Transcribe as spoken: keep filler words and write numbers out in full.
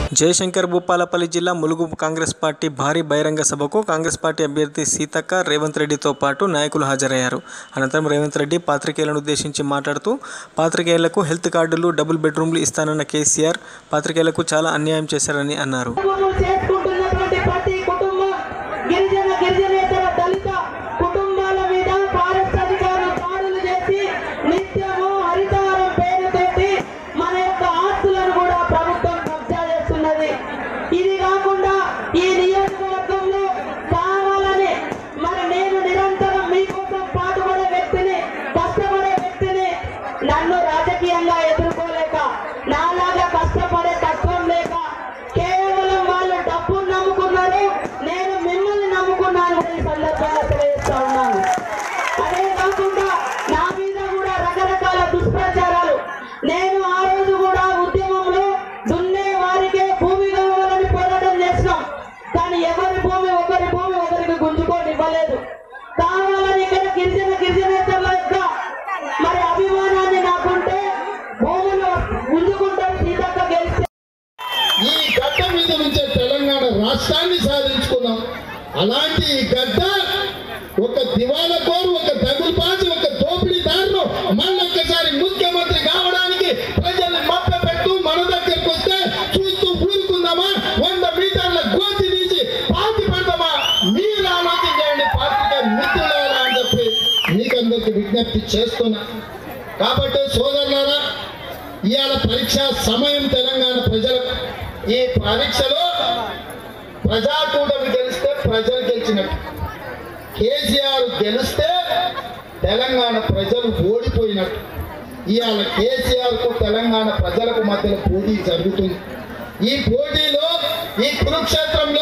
జయశంకర్ భూపాలపల్లి జిల్లా ములుగు కాంగ్రెస్ పార్టీ భారీ బహిరంగ సభకు కాంగ్రెస్ పార్టీ అభ్యర్థి సీతక్క రేవంత్ రెడ్డితో పాటు నాయకులు హాజరయ్యారు. అనంతరం రేవంత్ రెడ్డి పాత్రికేయులను ఉద్దేశించి మాట్లాడుతూ పాత్రికేయులకు హెల్త్ కార్డులు, డబుల్ బెడ్రూమ్లు ఇస్తానన్న కేసీఆర్ పాత్రికేయులకు చాలా అన్యాయం చేశారని అన్నారు. ఇది కాకుండా ఈ నియోజకవర్గంలో కావాలని మరి నేను నిరంతరం మీకోసం పాటుపడే వ్యక్తిని, కష్టపడే వ్యక్తిని, నన్ను రాజకీయంగా ఎదుర్కోలేక, నాలాగా కష్టపడే తత్వం లేక కేవలం వాళ్ళు డబ్బును నమ్ముకున్నారు, నేను మిమ్మల్ని నమ్ముకున్నాను ఈ సందర్భంగా తెలియజేస్తా ఉన్నాను. అదే కాకుండా నా మీద కూడా రకరకాల దుష్ప్రచారాలు. నేను ఆ రోజు కూడా ఉద్యమంలో దున్నే వారికే భూమి కావాలని పోరాటం చేసినాం. కానీ ఎవరి భూమి ఒకరి భూమి ఒకరికి గుంజుకొని ఇవ్వలేదు. కావాలని ఇక్కడ గిరిజన గిరిజనేతల యొక్క మరి అభిమానాన్ని నాకుంటే భూములు గుంజుకుంటారు. సీతక్క గెలిస్తే ఈ గడ్డ మీద నుంచే తెలంగాణ రాష్ట్రాన్ని సాధించుకున్నాం. అలాంటి ఈ గడ్డ ఒక దివాలా కోరు, ఒక దగులుబాజు, ఒక దోపిడీదారును మళ్ళొక్కసారి ముఖ్యమంత్రి కావడానికి ప్రజల్ని మప్ప పెట్టు మన దగ్గరకు వస్తే చూస్తూ ఊరుకుందామా, వంద మీటర్ల గోతి తీసి పాతి పెడతామా, మీరు ఆలోచన చేయండి పార్టీగా మిత్రులారా అని చెప్పి మీకందరికి విజ్ఞప్తి చేస్తున్నా. కాబట్టి సోదరులారా, ఇవాళ పరీక్ష సమయం తెలంగాణ ప్రజలకు. ఈ పరీక్షలో ప్రజాకూటమి గెలిస్తే ప్రజలు గెలిచినట్టు, కేసీఆర్ గెలిస్తే తెలంగాణ ప్రజలు ఓడిపోయినట్టు. ఇవాళ కేసీఆర్ కు తెలంగాణ ప్రజలకు మధ్యలో పోటీ జరుగుతుంది. ఈ పోటీలో ఈ కురుక్షేత్రంలో